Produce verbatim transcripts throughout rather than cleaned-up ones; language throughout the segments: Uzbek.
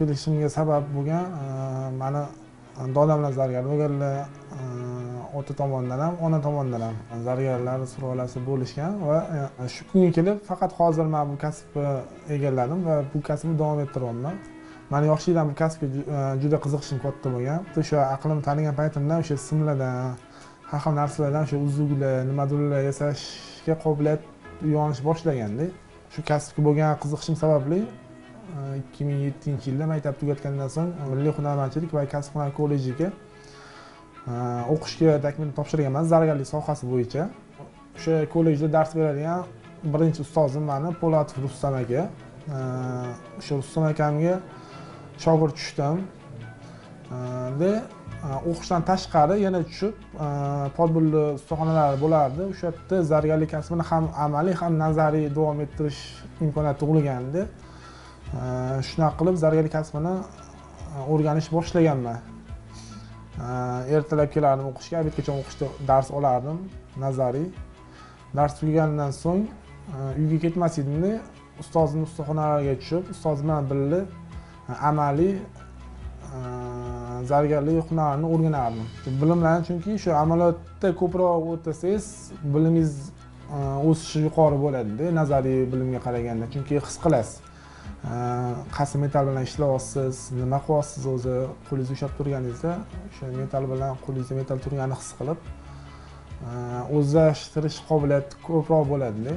kelishimga sabab bo'lgan mani dodamlar zargar bo'lganlar, ota tomonidan ham, ona tomonidan ham zargarlar surolasi bo'lishgan va shu kunga kelib faqat hozir men bu kasbni egalladim va bu kasbni davom ettiryapman. Meni yoshlikdan bu kasbga juda qiziqishim katta bo'lgan. O'sha aqlim tanigan paytimdan o'sha simlardan, har xil narsalardan o'sha uzuklar, nimadirlar yasashga qobiliyat uyg'onish boshlaganda, shu kasbga bo'lgan qiziqishim sababli ikki ming yettinchi yilda maktab tugatgandan so'ng Milliy hunarmandchilik va kasb-hunar kollejiga o'qishga taklif topshirganman zargarlik sohasi bo'yicha. O'sha kollejda dars beradigan birinchi ustozim meni Po'latov Rustam aka. O'sha Rustam akamga shogird tushdim. Va o'qishdan tashqari yana tushib, podbulli ustaxonalar bo'lardi. O'sha yerda zargarlik kasbini ham amaliy, ham nazariy davom ettirish imkoniyati tug'ilgandi. Shunaqa qilib zargarlik kasbini o'rganish boshlaganman. Ertalab kelardim o'qishga, obedgacha o'qishda dars olardim, nazariy. Dars tugaganidan so'ng uyga ketmas edimda, ustozimning ustaxonalariga tushib, ustoz bilan birga amaliy zargarlik hunarini o'rganardim. Bilimlarni chunki shu amaliyotda ko'proq o'tasangiz, bilimingiz o'sishi yuqori bo'ladi-da, nazariy bilimga qaraganda. Chunki his qilasiz. Qaysi metal bilan ishlayapsiz, nima qilyapsiz o'zi, qo'lingizni ushlab turganingizda o'sha metal bilan qo'lingizda metal turganini his qilib, o'zlashtirish qobiliyati ko'proq bo'ladi-da.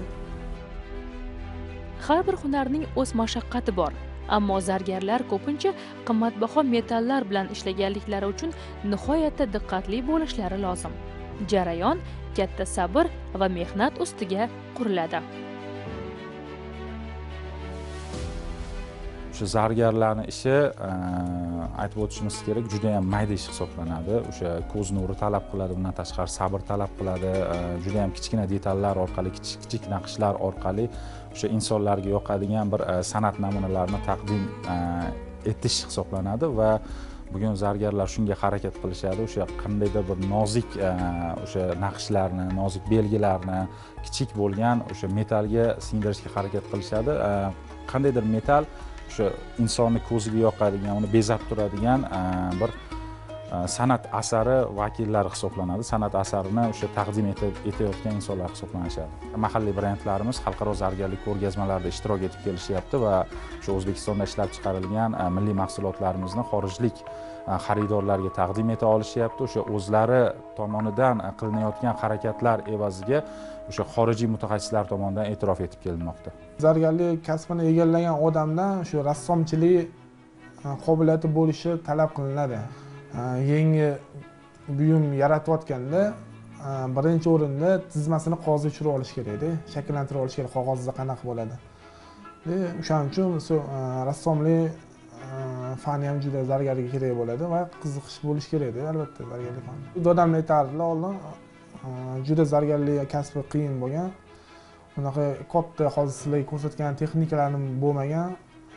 Har bir hunarning o'z mashaqqati bor, ammo zargarlar ko'pincha qimmatbaho metallar bilan ishlaganliklari uchun nihoyatda diqqatli bo'lishlari lozim. Jarayon katta sabr va mehnat ustiga quriladi. O'sha zargarlarning ishi aytib o'tishimiz kerak, juda ham mayda ish hisoblanadi. O'sha ko'z nuri talab qiladi, bundan tashqari sabr talab qiladi. Juda ham kichkina detallar orqali, kichik naqshlar orqali o'sha insonlarga yoqadigan bir san'at namunalarini taqdim etish hisoblanadi va bugun zargarlar shunga harakat qilishadi. O'sha qandaydir bir nozik o'sha naqshlarni, nozik belgilarni kichik bo'lgan o'sha metalga singdirishga harakat qilishadi. Qandaydir metal o'sha insonni ko'ziga yoqadigan, uni bezab turadigan bir san'at asari vakillari hisoblanadi. San'at asarini o'sha taqdim etayotgan insonlar hisoblanishadi. Mahalliy brendlarimiz xalqaro zargarlik ko'rgazmalarida ishtirok etib kelishyapti va o'sha O'zbekistonda ishlab chiqarilgan milliy mahsulotlarimizni xorijlik xaridorlarga taqdim eta olishyapti. O'sha o'zlari tomonidan qilinayotgan harakatlar evaziga o'sha xorijiy mutaxassislar tomonidan e'tirof etib kelinmoqda. Zargarlik kasbini egallagan odamdan shu rassomchilik qobiliyati bo'lishi talab qilinadi. Yangi buyum yaratayotganda birinchi o'rinda tizmasini qog'ozga tushirib olish kerak-da, shakllantirib olish kerak, qog'ozda qanaqa bo'ladi. O'shaning uchun rassomlik fani ham juda zargarga kerak bo'ladi va qiziqish bo'lish kerak-da, albatta zargarlik fani. Dodam aytardilar, oldin juda zargarlik kasbi qiyin bo'lgan. Bunaqa katta hozir sizlarga ko'rsatgan texnikalarning bo'lmagan,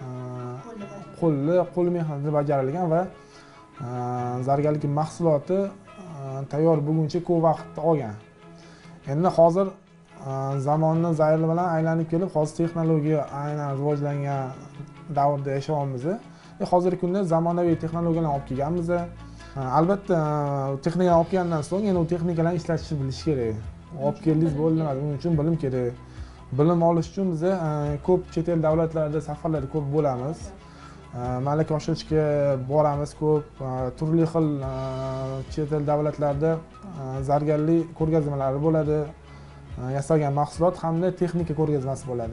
qo'lli, qo'l mehnatida bajarilgan va zargarlik mahsuloti tayyor bo'lguncha ko'p vaqt olgan. Endi hozir zamonning zayli bilan aylanib kelib, hozir texnologiya aynan rivojlangan davrda yashayapmiz. E hozirgi kunda zamonaviy texnologiyalarni olib kelganmiz. Albatta, texnikani olib kelgandan so'ng endi u texnikalarni ishlatishni bilish kerak. Olib keldingiz bo'ldi, buning uchun bilim kerak. Bilim olish uchun biz ko'p chet el davlatlarda safarlarda ko'p bo'lamiz. Malaka oshirishga boramiz ko'p, turli xil chet el davlatlarda zargarlik ko'rgazmalari bo'ladi. Yasalgan mahsulot hamda texnika ko'rgazmasi bo'ladi.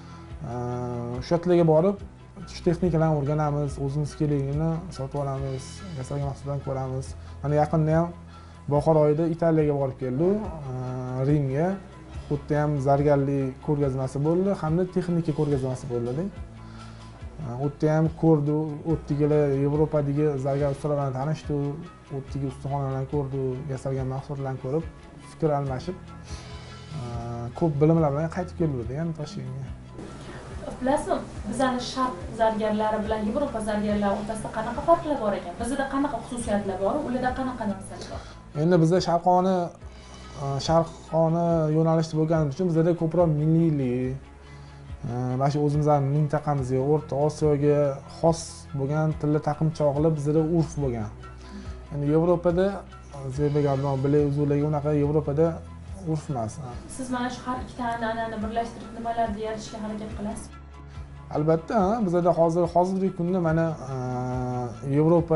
O'sha yerlarga borib, shu texnikalarni o'rganamiz, o'zimiz kerakligini sotib olamiz, yasalgan mahsulotlarni ko'ramiz. Mana yaqinda ham bahor oyida Italiyaga borib keldik, Rimga. U yerda ham zargarlik ko'rgazmasi bo'ldi, hamda texnika ko'rgazmasi bo'ldi. U yerda ham ko'rdi, u yerdagilar Yevropadagi zargar ustalar bilan tanishdi, u yerdagi ustaxonalarni ko'rdi, yasalgan mahsulotlarni ko'rib, fikr almashib, ko'p bilimlar bilan qaytib keldi ham Toshkentga. Bilasizmi, bizning sharq zargarlari bilan Yevropa zargarlari o'rtasida qanaqa farqlar bor ekan? Bizda qanaqa xususiyatlar bor, ularda qanaqa narsalar bor? Endi bizda sharqona sharqona yo'nalishda bo'lgani uchun bizda ko'proq milliylik, mana shu o'zimizning mintaqamizga, O'rta Osiyoga xos bo'lgan tilla taqinchoqli bizda urf bo'lgan. Endi Yevropada Zebegamdan bilay uzulaga unaqa Yevropada urf emas. Siz mana shu har ikkita an'anani birlashtirib nimalarni yaratishga harakat qilasiz? Albatta, bizda hozir hozirgi kunda mana Yevropa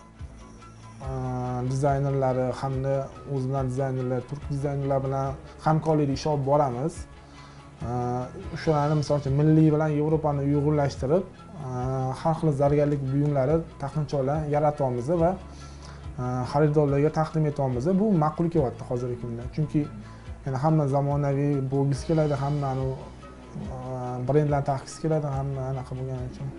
dizaynerlari hamda o'zimizning dizaynerlar, turk dizaynerlar bilan hamkorlikda ish olib boramiz. O'shalarni misol uchun milliy bilan Yevropani uyg'unlashtirib, har xil zargarlik buyumlari, taqinchoqlar yaratamiz va xaridorlarga taqdim etamiz. Bu ma'qul kelyapti hozirgi kunda. Chunki yana hamma zamonaviy bo'lgisi keladi, hamma brendlarni taqgisi keladi, hamma anaqa bo'lgani uchun.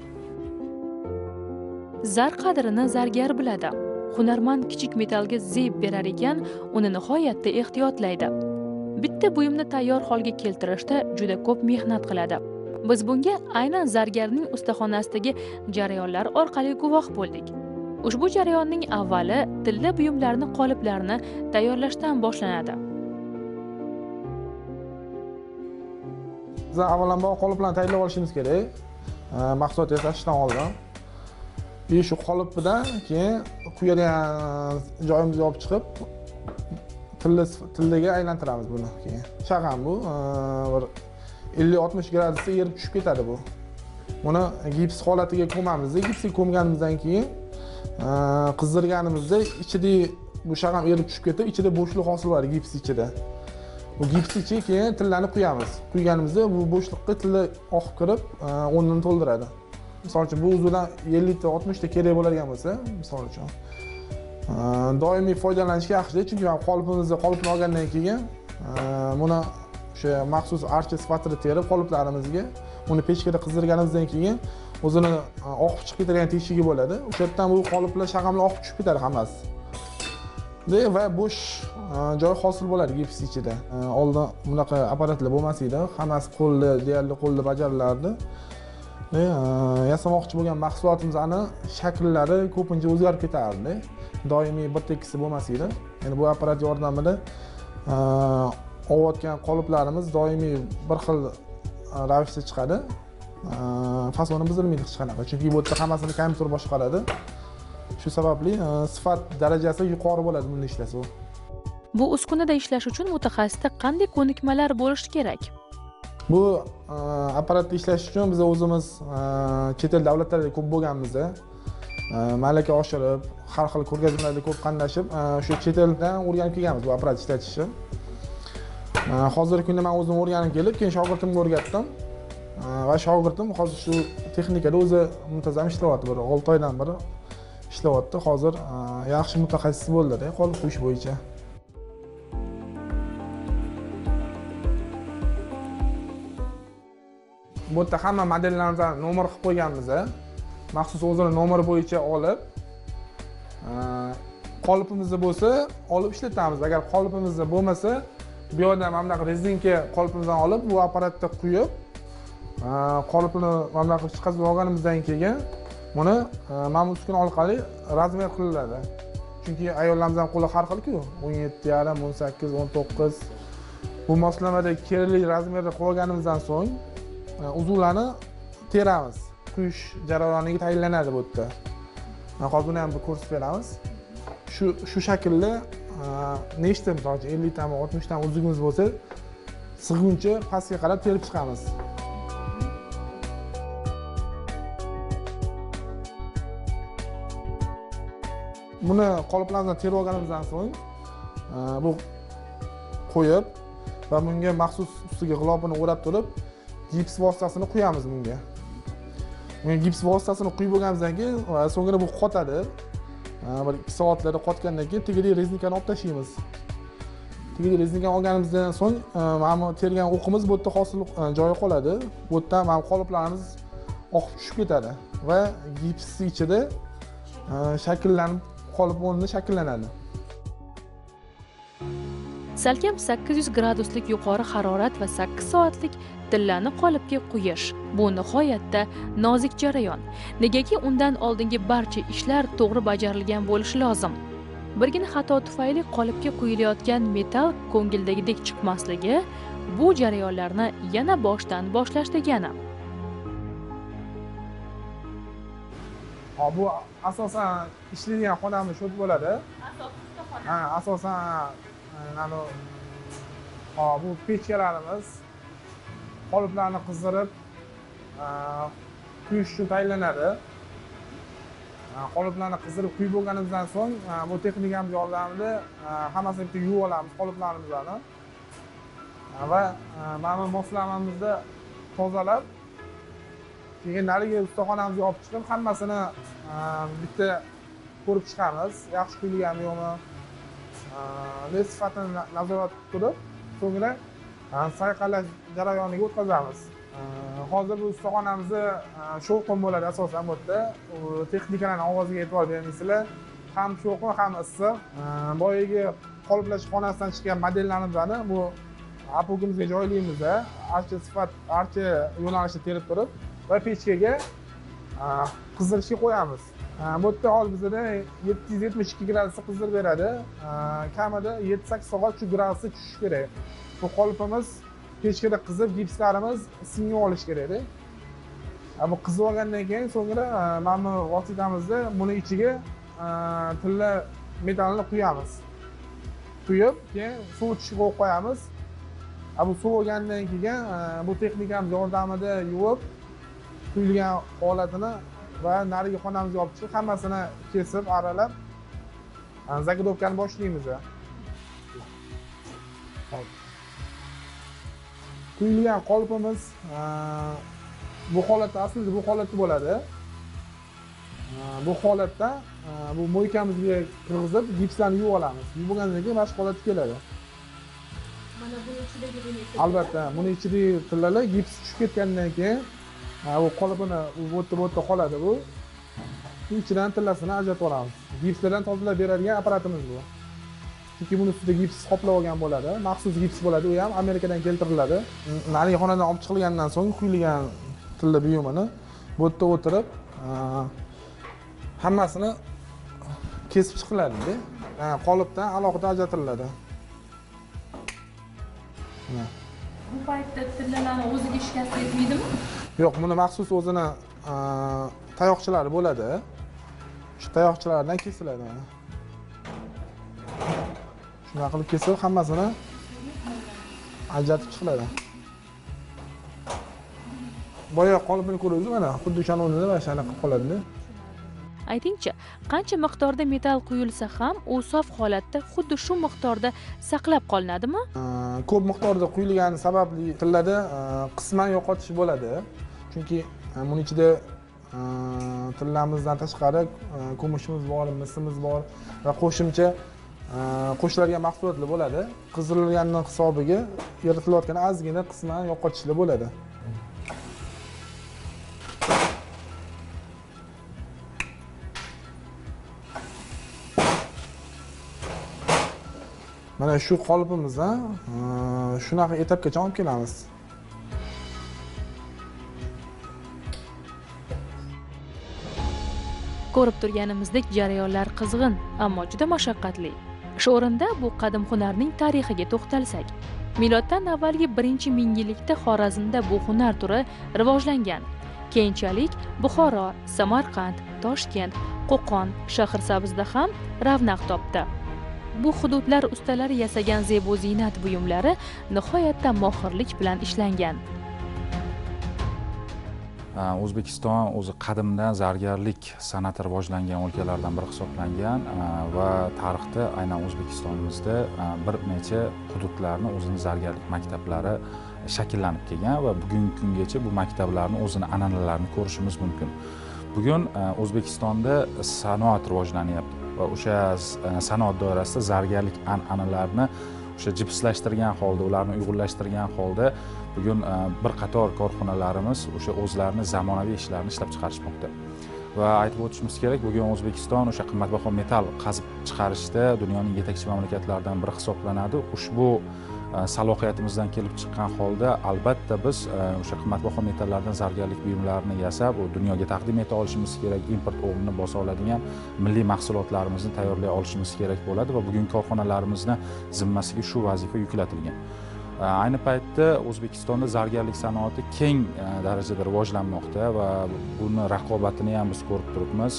Zar qadrini zargar biladi. Hunarmand kichik metallga zeb berar ekan, uni nihoyatda ehtiyotlaydi. Bitta buyumni tayyor holga keltirishda juda ko'p mehnat qiladi. Biz bunga aynan zargarning ustaxonasidagi jarayonlar orqali guvoh bo'ldik. Ushbu jarayonning avvali tilla buyumlarni qoliplarni tayyorlashdan boshlanadi. Biz avvalambor qoliplarni tayyorlab olishimiz kerak. Mahsulot yasashdan oldin. Bu shu qolipdan keyin quyadigan joyimizga olib chiqib, tilla tillaga aylantiramiz buni keyin. Shag'am bu bir ellik oltmish gradusda erib tushib ketadi bu. Buni gips holatiga ko'mamiz. Gipsga ko'mganimizdan keyin qizdirganimizda ichida bu shag'am erib tushib ketib, ichida bo'shliq hosil bo'ladi gips ichida. Bu gips ichiga keyin tillani quyamiz. Quyganimizda bu bo'shliqqa tilla oqib kirib, o'rnini to'ldiradi. Misol uchun bu uzudan ellik ta oltmish ta kerak bo'ladigan bo'lsa, misol uchun doimiy foydalanishga yaxshi, chunki qolipimizni qolipni olgandan keyin buni o'sha maxsus archa sifatida terib qoliplarimizga uni pechkada qizdirganimizdan keyin o'zini oqib chiqib ketadigan teshigi bo'ladi. O'sha yerdan bu qoliplar shag'amlar oqib tushib ketadi hammasi. Va bo'sh joy hosil bo'ladi gips ichida. Oldin bunaqa apparatlar bo'lmas edi, hammasi qo'lda, deyarli qo'lda bajarilardi. Yasamoqchi bo'lgan mahsulotimizni shakllari ko'pincha o'zgarib ketardi. Doimiy bir tekisi bo'lmas edi. Endi bu apparat yordamida olayotgan qoliplarimiz doimiy bir xil ravishda chiqadi. Fasoni buzilmaydi hech qanaqa, chunki bu yerda hammasini kompyuter boshqaradi. Shu sababli sifat darajasi yuqori bo'ladi bunda ishlasa. Bu uskunada ishlash uchun mutaxassisda qanday ko'nikmalar bo'lishi kerak? Bu apparatda ishlash uchun biz o'zimiz chet el davlatlarida ko'p bo'lganmizda, malaka oshirib, har xil ko'rgazmalarda ko'p qatnashib, shu chet eldan o'rganib kelganmiz bu apparat ishlatishni. Hozirgi kunda men o'zim o'rganib kelib, keyin shogirdimga o'rgatdim. Va shogirdim hozir shu texnikada o'zi muntazam ishlayapti, bir olti oydan beri ishlayapti. Hozir yaxshi mutaxassis bo'ldi-da, qolip quyish bo'yicha. Bu yerda hamma modellarimizdan nomer qilib qo'yganmiz. Maxsus o'zini nomeri bo'yicha olib, qolipimizda bo'lsa, olib ishlatamiz. Agar qolipimizda bo'lmasa, bu yerda mana bunaqa rezinka qolipimizdan olib, bu apparatda quyib, qolipini mana bunaqa chiqazib olganimizdan keyin buni mana bu uskuna orqali razmer qilinadi. Chunki ayollarimizning qo'li har xil-ku, o'n yetti yarim, o'n sakkiz, o'n to'qqiz. Bu moslamada kerakli razmerni qo'yganimizdan so'ng uzuvlarni teramiz. Quyish jarayoniga tayinlanadi bu yerda. Mana hozir buni ham bir ko'rsatib beramiz. Shu shu shaklda nechta misol uchun ellik tami, oltmish tami uzugimiz bo'lsa, sig'guncha pastga qarab terib chiqamiz. Buni qoliplardan terib olganimizdan so'ng bu qo'yib va bunga maxsus ustiga g'ilofini o'rab turib, gips vositasini quyamiz bunga. Bunga gips vositasini quyib bo'lganimizdan keyin so'ngra bu qotadi. Bir ikki soatlarda qotgandan keyin tegirli rezinkani olib tashlaymiz. Tegirli rezinkani olganimizdan so'ng mana bu tergan o'qimiz bu yerda hosil joyi qoladi. Bu yerdan mana qoliplarimiz oqib tushib ketadi va gips ichida shakllanib qolip o'rnida shakllanadi. Salkam sakkiz yuz graduslik yuqori harorat va sakkiz soatlik tillani qolipga quyish. Bu nihoyatda nozik jarayon. Negaki undan oldingi barcha ishlar to'g'ri bajarilgan bo'lishi lozim. Birgina xato tufayli qolipga quyilayotgan metall ko'ngildagidek chiqmasligi bu jarayonlarni yana boshdan boshlash degani. Bu asosan ishlaydigan xonamiz shu bo'ladi. Ha, asosan mana bu pechkalarimiz qoliplarni qizdirib quyish uchun tayyorlanadi. Qoliplarni qizdirib quyib bo'lganimizdan so'ng bu texnikamiz yordamida hammasini bitta yuvib olamiz qoliplarimizni va mana bu moslamamizni tozalab, keyin narigi ustaxonamizga olib chiqib hammasini bitta ko'rib chiqamiz, yaxshi quyilganmi yo'qmi, led sifatini nazorat qilib, so'ngra sayqalash jarayoniga o'tkazamiz. Hozir bu ustaxonamizni shovqin bo'ladi asosan bu yerda. Texnikalarning ovoziga e'tibor bermaysizlar. Ham shovqin, ham issiq. Boyagi qoliplash xonasidan chiqqan modellarimizni bu apogimizga joylaymiz, archa sifat, archa yo'nalishni terib turib va pechkaga qizdirishga qo'yamiz. Bu yerda hozir bizda yetti yuz yetmish ikki gradusda qizdirib beradi. Kamida yetti sakkiz soat shu gradusda tushishi kerak. Bu qolipimiz pechkada qizib, gipslarimiz singib olish kerak. Bu qizib olgandan keyin so'ngra mana bu vositamizni buni ichiga tilla metallni quyamiz. Quyib, keyin sovitishga qo'yib qo'yamiz. Bu sovigandan keyin bu texnikamiz yordamida yuvib, quyilgan holatini va narigi xonamizga olib chiqib, hammasini kesib, aralab zagodovkani boshlaymiz. Quyilgan qolipimiz bu holatda, aslida bu holatda bo'ladi. Bu holatda bu moykamizga kirgizib, gipslarni yuvib olamiz. Yuvib olgandan keyin boshqa holatga keladi. Mana buni ichidagi bu. Albatta, buni ichidagi tillalar gips tushib ketgandan keyin bu qolipini bu yerda bu yerda qoladi bu. Ichidan tillasini ajratib olamiz. Gipslardan tozalab beradigan apparatimiz bu. Chunki buni ustida gips qoplab olgan bo'ladi. Maxsus gips bo'ladi, u ham Amerikadan keltiriladi. Narigi xonadan olib chiqilgandan so'ng quyilgan tilla buyumini bu yerda o'tirib hammasini kesib chiqiladi. Qolipdan alohida ajratiladi. Bu paytda tillalarni o'ziga shikast yetmaydimi? Yo'q, buni maxsus o'zini tayoqchalari bo'ladi. Shu tayoqchalardan kesiladi. Shunday qilib kesib, hammasini ajratib chiqiladi. Boya qolipini ko'rdingiz, mana xuddi o'shaning o'rnida mana shuni qilib qoladi. Aytingchi, qancha miqdorda metall quyilsa ham, u sof holatda xuddi shu miqdorda saqlab qolinadimi? Ko'p miqdorda quyilgani sababli tillada qisman yo'qotish bo'ladi. Chunki buning ichida tillamizdan tashqari kumushimiz bor, misimiz bor va qo'shimcha qo'shiladigan mahsulotlar bo'ladi. Qizdirilganning hisobiga eritilayotgan ozgina qisman yo'qotishlar bo'ladi. Mana shu qolipimizdan shunaqa etapgacha olib kelamiz. Ko'rib turganimizdek jarayonlar qizg'in, ammo juda mashaqqatli. Shu o'rinda bu qadim hunarning tarixiga to'xtalsak, miloddan avvalgi birinchi mingyillikda Xorazmda bu hunar turi rivojlangan. Keyinchalik Buxoro, Samarqand, Toshkent, Qo'qon, Shahrisabzda ham ravnaq topdi. Bu hududlar ustalari yasagan zebo ziynat buyumlari nihoyatda mohirlik bilan ishlangan. O'zbekiston o'zi qadimdan zargarlik san'ati rivojlangan o'lkalardan biri hisoblangan va tarixda aynan O'zbekistonimizda bir necha hududlarni o'zini zargarlik maktablari shakllanib kelgan va bugungi kungacha bu maktablarni o'zini an'analarini ko'rishimiz mumkin. Bugun O'zbekistonda sanoat rivojlanyapti va o'sha sanoat doirasida zargarlik an'analarini o'sha jipslashtirgan holda, ularni uyg'unlashtirgan holda bugun bir qator korxonalarimiz o'sha o'zlarini zamonaviy ishlarini ishlab chiqarishmoqda. Va aytib o'tishimiz kerak, bugun O'zbekiston o'sha qimmatbaho metall qazib chiqarishda dunyoning yetakchi mamlakatlaridan biri hisoblanadi. Ushbu salohiyatimizdan kelib chiqqan holda albatta biz o'sha qimmatbaho metallardan zargarlik buyumlarini yasab, u dunyoga taqdim eta olishimiz kerak, import o'rnini bosa oladigan milliy mahsulotlarimizni tayyorlay olishimiz kerak bo'ladi va bugungi korxonalarimizni zimmasiga shu vazifa yuklatilgan. Ayni paytda O'zbekistonda zargarlik sanoati keng darajada rivojlanmoqda va buni raqobatini ham biz ko'rib turibmiz.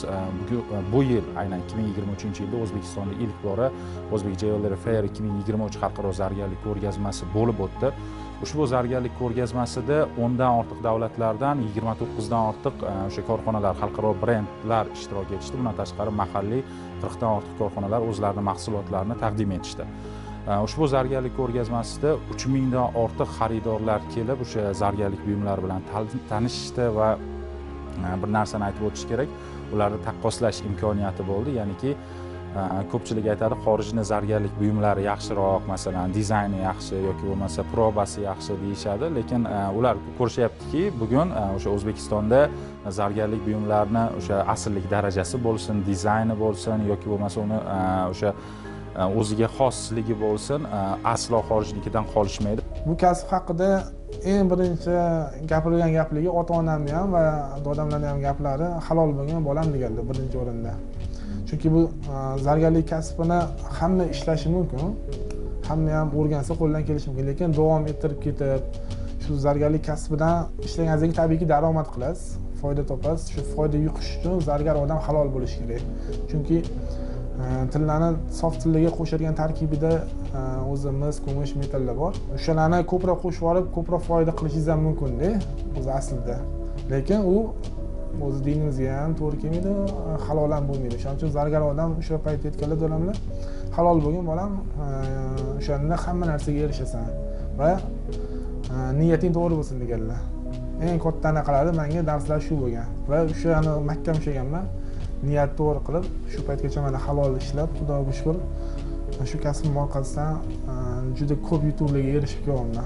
Bu yil, aynan ikki ming yigirma uchinchi yilda O'zbekistonda ilk bora O'zbek Jewelry Fair ikki ming yigirma uch xalqaro zargarlik ko'rgazmasi bo'lib o'tdi. Ushbu zargarlik ko'rgazmasida o'ndan ortiq davlatlardan yigirma to'qqizdan ortiq o'sha korxonalar, xalqaro brendlar ishtirok etishdi. Bundan tashqari mahalliy qirqdan ortiq korxonalar o'zlarining mahsulotlarini taqdim etishdi. Ushbu zargarlik ko'rgazmasida uch mingdan ortiq xaridorlar kelib, o'sha zargarlik buyumlari bilan tanishishdi va bir narsani aytib o'tish kerak, ularni taqqoslash imkoniyati bo'ldi. Ya'niki ko'pchilik aytadi, xorijning zargarlik buyumlari yaxshiroq, masalan, dizayni yaxshi yoki bo'lmasa probasi yaxshi deyishadi, lekin ular ko'rishyaptiki, bugun o'sha O'zbekistonda zargarlik buyumlarini o'sha asrlik darajasi bo'lsin, dizayni bo'lsin yoki bo'lmasa uni o'sha o'ziga xosligi bo'lsin, aslo xorijnikidan qolishmaydi. Bu kasb haqida eng birinchi gapirgan gapligi ota-onamni ham va dodamlarning ham gaplari halol bo'lgan bolam deganlar birinchi o'rinda. Chunki bu zargarlik kasbini hamma ishlashi mumkin, hamma ham o'rgansa qo'ldan kelishi mumkin, lekin davom ettirib ketib, shu zargarlik kasbidan ishlaganingizda tabiiyki daromad qilasiz, foyda topasiz. Shu foyda yuqish uchun zargar odam halol bo'lishi kerak. Chunki tillarni sof tillarga qo'shadigan tarkibida o'zi mis, kumush, metallar bor. O'shalarni ko'proq qo'shib olib, ko'proq foyda qilishingiz ham mumkin-da, o'zi aslida. Lekin u o'zi dinimizga ham to'g'ri kelmaydi, halol ham bo'lmaydi. Shuning uchun zargar odam o'sha payt yetganlar do'lamlar halol bo'lgan bolam, o'shanda hamma narsaga erishasan va niyating to'g'ri bo'lsin deganlar. Eng katta anaqalari menga darslar shu bo'lgan va o'shani mahkam ushlaganman. Niyat to'g'ri qilib, shu paytgacha mana halol ishlab, Xudoga shukr, shu kasbim orqasidan juda ko'p yutuqlarga erishib kelyapman.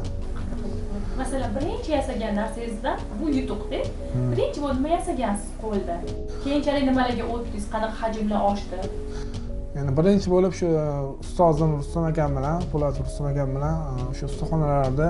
Masalan, birinchi yasagan narsangizdan bu yutuqda, birinchi bo'lib nima yasagansiz qo'lda? Keyinchalik nimalarga o'tdingiz, qanaqa hajmlar oshdi? Ya'ni birinchi bo'lib shu ustozim Rustam akam bilan, Po'lat Rustam akam bilan o'sha ustaxonalarda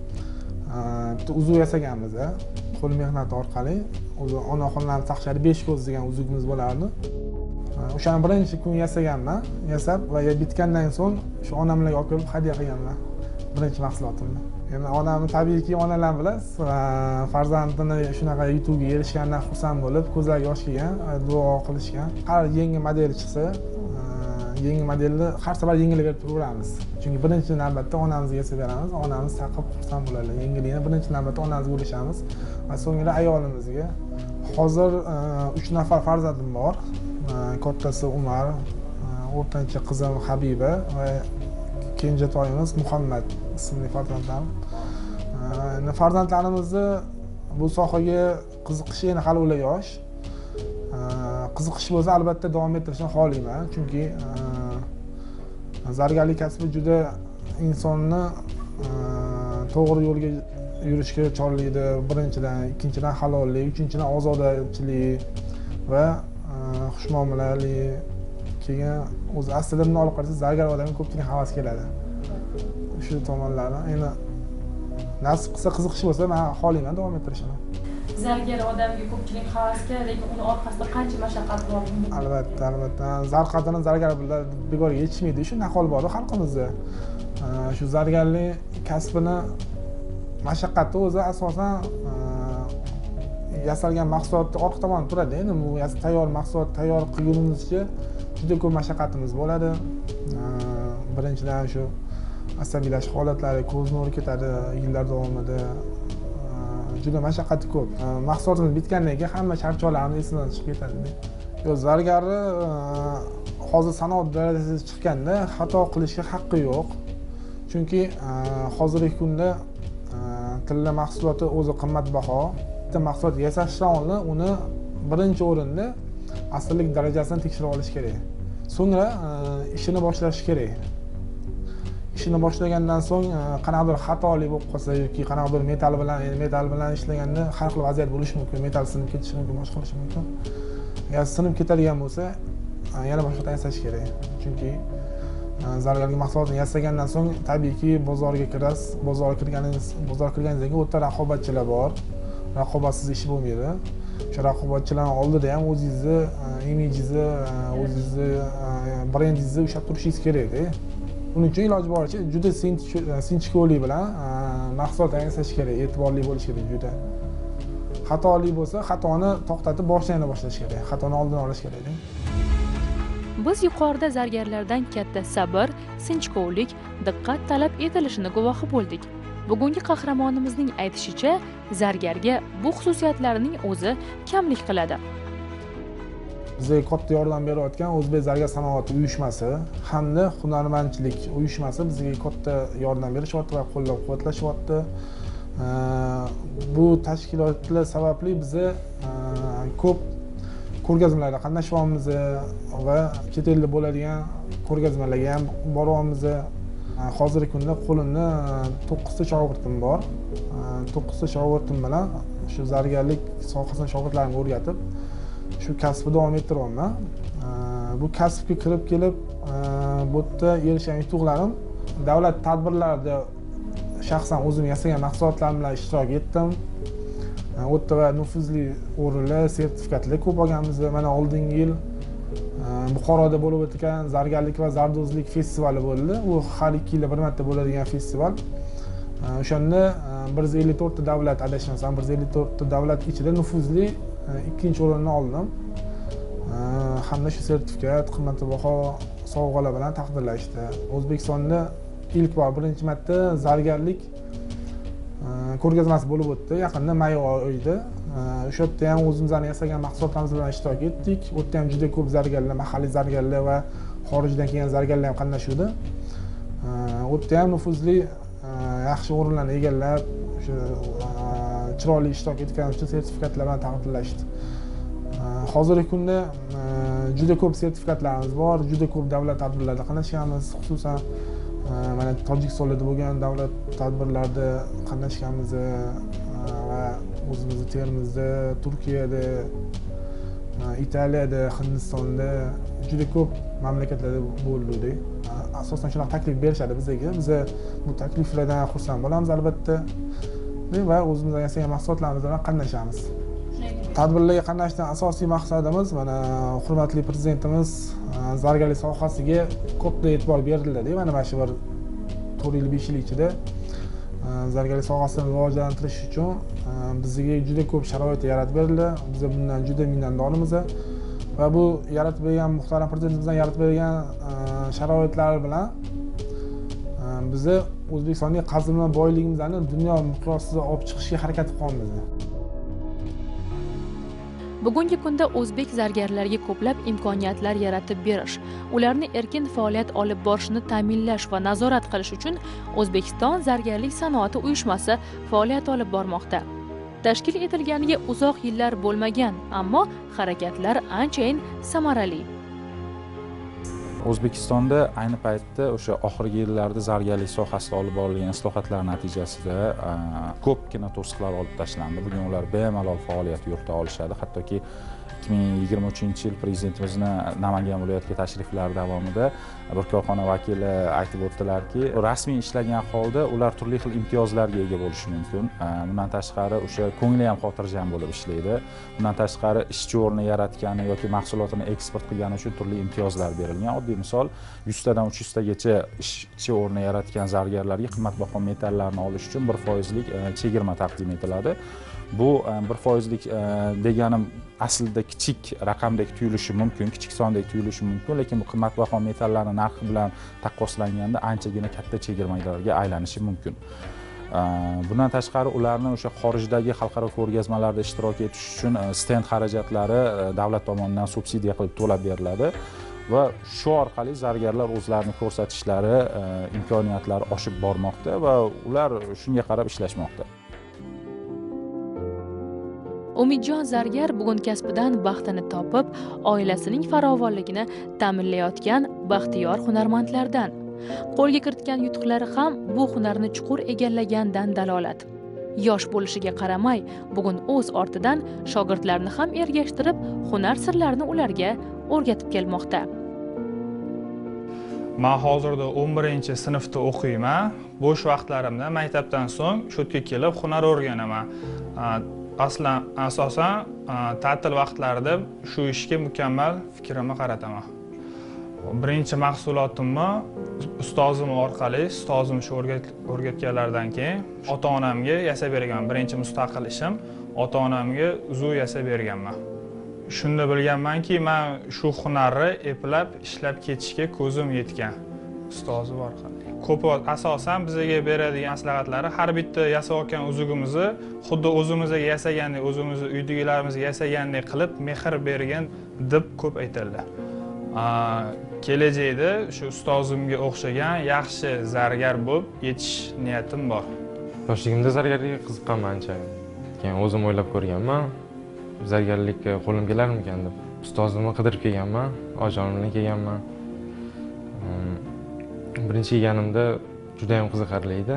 bitta uzuv yasaganmiz, qo'l mehnati orqali. O'zi onaxonlarning taqchari besh ko'z degan uzugimiz bo'lardi. O'shani birinchi kun yasaganman, yasab va bitgandan so'ng shu onamlarga olib kelib hadya qilganman. Birinchi mahsulotimni. Endi onamni tabiiyki onalar bilasiz, farzandini shunaqa yutuqqa erishganidan xursand bo'lib, ko'zlariga yosh kelgan, duo qilishgan. Har yangi model chiqsa, yangi modelni har safar yangilik turaveramiz. Chunki birinchi navbatda onamizga yasab beramiz, onamiz taqib xursand bo'ladi. Yangilikni birinchi navbatda onamizga ulashamiz va so'ngra ayolimizga. Hozir uch nafar farzandim bor. Kattasi Umar, o'rtancha qizim Habiba va kenjatoyimiz Muhammad ismli farzandlarim. Farzandlarimizni bu sohaga qiziqishi yana hali ular yosh. Qiziqish bo'lsa albatta davom ettirishni xohlayman, chunki zargarlik kasbi juda insonni to'g'ri yo'lga yurishga chorlaydi. Birinchidan, ikkinchidan halollik, uchinchidan ozodachilik va xushmuomalalik. Keyin o'zi aslida buni olib qarasangiz, zargar odamga ko'pchilik havas keladi. Shu tomonlari endi nasib qilsa, qiziqish bo'lsa, men xohlayman davom ettirishni. Zargar odamga ko'pchilik havas keladi, lekin uni orqasida qancha mashaqqat bor? Albatta, albatta. Zar qadrini zargar bilan bekorga yetishmaydi. Shu nahol bor xalqimizda. Shu zargarlik kasbini mashaqqati o'zi asosan yasalgan mahsulotni orqa tomonda turadi. Endi bu tayyor mahsulot tayyor qilgunimizcha juda ko'p mashaqqatimiz bo'ladi. Birinchidan shu asabiylashish holatlari ko'z nuri ketadi yillar davomida. Juda mashaqqati ko'p. Mahsulotimiz bitgandan keyin hamma charchoqlarimiz esidan chiqib ketadi. Yo, zargarni hozir sanoat darajasiga chiqqanda xato qilishga haqqi yo'q. Chunki hozirgi kunda tilla mahsuloti o'zi qimmatbaho. Bitta mahsulot yasashdan oldin uni birinchi o'rinda asrlik darajasini tekshirib olish kerak. So'ngra ishini boshlash kerak. Ishini boshlagandan so'ng qanaqadir xatolik bo'lib qolsa yoki qanaqadir metal bilan, endi metal bilan ishlaganda har xil vaziyat bo'lishi mumkin, metal sinib ketishi mumkin, boshqa bo'lishi mumkin. Agar sinib ketadigan bo'lsa, yana boshqadan yasash kerak. Chunki zargarlik mahsulotini yasagandan so'ng tabiiyki bozorga kirasiz. Bozorga kirganingiz, bozor kirganingizdan keyin o'rta raqobatchilar bor. Raqobatsiz ish bo'lmaydi. O'sha raqobatchilarning oldida ham o'zingizni imidjingizni, o'zingizni brendingizni ushlab turishingiz kerak-da. Buning uchun iloji boricha juda sinchkovlik bilan mahsulotlarni yasash kerak, e'tiborli bo'lish kerak juda. Xatolik bo'lsa, xatoni to'xtatib boshdan boshlash kerak, xatoni oldini olish kerak. Biz yuqorida zargarlardan katta sabr, sinchkovlik, diqqat talab etilishini guvohi bo'ldik. Bugungi qahramonimizning aytishicha, zargarga bu xususiyatlarining o'zi kamlik qiladi. Bizga katta yordam berayotgan O'zbek zargar sanoati uyushmasi hamda hunarmandchilik uyushmasi bizga katta yordam berishyapti va qo'llab-quvvatlashyapti. Bu tashkilotlar sababli biza ko'p ko'rgazmalarda qatnashyapmiz va chet elda bo'ladigan ko'rgazmalarga ham boryapmiz. Hozirgi kunda qo'limda to'qqizta shogirdim bor. to'qqizta shogirdim bilan shu zargarlik sohasini shogirdlarimga o'rgatib, shu kasbni davom ettiryapman. Bu kasbga kirib kelib, bu yerda erishgan yutuqlarim davlat tadbirlarida shaxsan o'zim yasagan mahsulotlarim bilan ishtirok etdim. U yerda va nufuzli o'rinlar, sertifikatlar ko'p olganmiz. Mana oldingi yil Buxoroda bo'lib o'tgan zargarlik va zardozlik festivali bo'ldi. U har ikki yilda bir marta bo'ladigan festival. O'shanda bir yuz ellik to'rt ta davlat adashmasam, bir yuz ellik to'rt ta davlat ichida nufuzli ikkinchi o'rinni oldim. Hamda shu sertifikat, qimmatbaho sovg'alar bilan taqdirlashdi. O'zbekistonda ilk bor birinchi marta zargarlik ko'rgazmasi bo'lib o'tdi. Yaqinda may oyida. O'sha yerda ham o'zimizning yasagan mahsulotlarimiz bilan ishtirok etdik. U yerda ham juda ko'p zargarlar, mahalliy zargarlar va xorijdan kelgan zargarlar ham qatnashdi. U yerda ham nufuzli yaxshi o'rinlarni egallab, o'sha chiroyli ishtirok etgan uchun sertifikatlar bilan taqdirlashdi. Hozirgi kunda juda ko'p sertifikatlarimiz bor, juda ko'p davlat tadbirlarida qatnashganmiz, xususan mana Tojikistonda bo'lgan davlat tadbirlarida qatnashganmiz va o'zimizning Termizda, Turkiyada, Italiyada, Hindistonda juda ko'p mamlakatlarda bo'ldik. Asosan shunaqa taklif berishadi bizga. Biz bu takliflardan xursand bo'lamiz albatta va o'zimizning yasagan mahsulotlarimiz bilan qatnashamiz. Tadbirlarga qatnashishdan asosiy maqsadimiz mana hurmatli prezidentimiz zargarlik sohasiga ko'p e'tibor berildi. Mana mana shu bir to'rt yil besh yil ichida zargarlik sohasini rivojlantirish uchun bizga juda ko'p sharoit yaratib berildi. Biz bundan juda minnatdormiz va bu yaratib bergan muhtaram prezidentimizdan yaratib bergan sharoitlar bilan biz O'zbekistonning qazilma boyligimizni dunyo miqyosida olib chiqishga harakat qilyapmiz. Bugungi kunda o'zbek zargarlarga ko'plab imkoniyatlar yaratib berish, ularni erkin faoliyat olib borishni ta'minlash va nazorat qilish uchun O'zbekiston zargarlik sanoati uyushmasi faoliyat olib bormoqda. Tashkil etilganiga uzoq yillar bo'lmagan, ammo harakatlar anchayin samarali. O'zbekistonda ayni paytda o'sha oxirgi yillarda zargarlik sohasida olib borilgan islohotlar natijasida ko'pgina to'siqlar olib tashlandi. Bugun ular bemalol faoliyat yurita olishadi. Hattoki ikki ming yigirma uchinchi yil prezidentimizning Namangan viloyatiga tashriflari davomida bir korxona vakili aytib o'tdilarki, rasmiy ishlagan holda ular turli xil imtiyozlarga ega bo'lishi mumkin. Bundan tashqari o'sha ko'ngli ham xotirjam bo'lib ishlaydi. Bundan tashqari ishchi o'rni yaratgani yoki mahsulotini eksport qilgani uchun turli imtiyozlar berilgan. Oddiy misol yuz tadan uch yuz tagacha ishchi o'rni yaratgan zargarlarga qimmatbaho metallarni olish uchun bir foizlik chegirma taqdim etiladi. Bu bir foizlik deganim aslida kichik raqamdek tuyulishi mumkin, kichik sondek tuyulishi mumkin, lekin bu qimmatbaho metallarning narxi bilan taqqoslanganda anchagina katta chegirmalarga aylanishi mumkin. Bundan tashqari ularni o'sha xorijdagi xalqaro ko'rgazmalarda ishtirok etish uchun stend xarajatlari davlat tomonidan subsidiya qilib to'lab beriladi va shu orqali zargarlar o'zlarini ko'rsatishlari, imkoniyatlari oshib bormoqda va ular shunga qarab ishlashmoqda. Umidjon zargar bugun kasbidan baxtini topib, oilasining farovonligini ta'minlayotgan baxtiyor hunarmandlardan. Qo'lga kiritgan yutuqlari ham bu hunarni chuqur egallagandan dalolat. Yosh bo'lishiga qaramay, bugun o'z ortidan shogirdlarni ham ergashtirib, hunar sirlarini ularga o'rgatib kelmoqda. Men hozirda o'n birinchi sinfda o'qiyman. Bo'sh vaqtlarimda maktabdan so'ng shu yerga kelib hunar o'rganaman. Aslan asosan ta'til vaqtlarida shu ishga mukammal fikrimni qarataman. birinchi mahsulotimni ustozim orqali, ustozim shu o'rgatganlardan keyin ota-onamga yasab bergan. Birinchi mustaqil ishim ota-onamga uzuv yasab berganman. Shunda bilganmanki, men shu hunarni eplab ishlab ketishga ko'zim yetgan ustozim orqali. Ko'p asosan bizga beradigan maslahatlari har bitta yasayotgan uzugimizni xuddi o'zimizga yasagandek, o'zimizni uydagilarimizga yasagandek qilib mehr bergan deb ko'p aytadilar. Kelajakda shu ustozimga o'xshagan yaxshi zargar bo'lib yetish niyatim bor. Yoshligimda zargarlikka qiziqqanman ancha. Keyin o'zim o'ylab ko'rganman, zargarlikka qo'lim kelarmikan deb. Ustozimni qidirib kelganman, ojonim bilan kelganman. Birinchi kelganimda juda ham qiziqarli edi.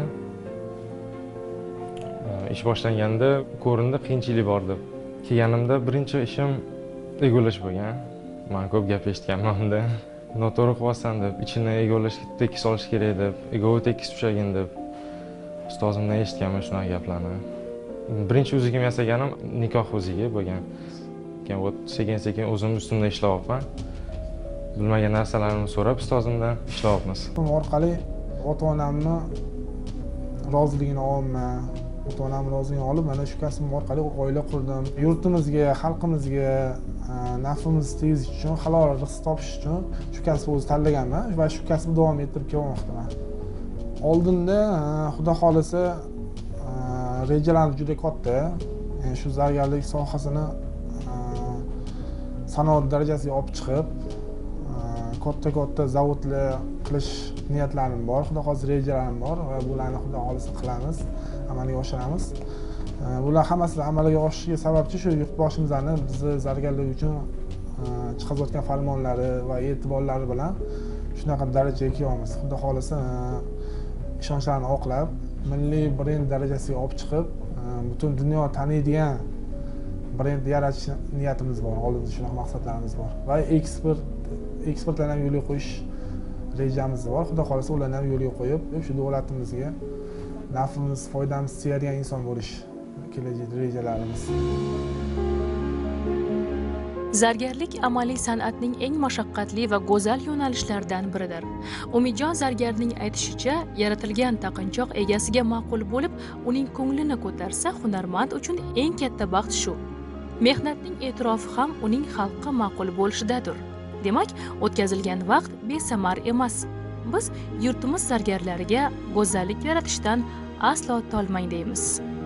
Ish boshlanganda ko'rindi qiyinchilik bor deb. Kelganimda birinchi ishim egolash bo'lgan. Men ko'p gap eshitganman unda. Noto'g'ri qilyapsan deb, ichini egolashga tekis solish kerak deb, egovi tekis tushagin deb ustozimdan eshitganman shunaqa gaplarni. Birinchi uzugim yasaganim nikoh uzugi bo'lgan. Keyin bu sekin-sekin o'zim ustimda ishlayapman. Bilmagan narsalarimni so'rab ustozimdan ishlayapmiz. Bu orqali ota-onamni roziligini olman. Ota-onam roziligini olib, mana shu kasb orqali oila qurdim. Yurtimizga, xalqimizga nafimizni tegish uchun, halol rizq topish uchun shu kasbni o'zi tanlaganman va shu kasbni davom ettirib kelmoqdaman. Oldinda xudo xolisa rejalarimiz juda katta. Yani shu zargarlik sohasini sanoat darajasiga olib chiqib, katta-katta zavodlar qilish niyatlarim bor, xudo xolisa rejalarim bor va bularni xudo xolisa qilamiz, amalga oshiramiz. Bular hammasi amalga oshishiga sababchi shu yurtboshimizning bizni zargarlik uchun chiqazayotgan farmonlari va e'tiborlari bilan shunaqa darajaga kelyapmiz. Xudo xolisa ishonchlarini oqlab, milliy brend darajasiga olib chiqib, butun dunyo taniydigan brend yaratish niyatimiz bor, oldimizda shunaqa maqsadlarimiz bor va eksport eksportlarni ham yo'lga qo'yish rejamiz bor. Xudo xolisa ularni ham yo'lga qo'yib, shu davlatimizga nafimiz, foydamiz tegadigan inson bo'lish kelajak rejalarimiz. Zargarlik amaliy san'atning eng mashaqqatli va go'zal yo'nalishlaridan biridir. Umidjon zargarning aytishicha, yaratilgan taqinchoq egasiga ma'qul bo'lib, uning ko'nglini ko'tarsa, hunarmand uchun eng katta baxt shu. Mehnatning e'tirofi ham uning xalqqa ma'qul bo'lishidadir. Demak, o'tkazilgan vaqt besamar emas. Biz yurtimiz zargarlariga go'zallik yaratishdan aslo tolmang deymiz.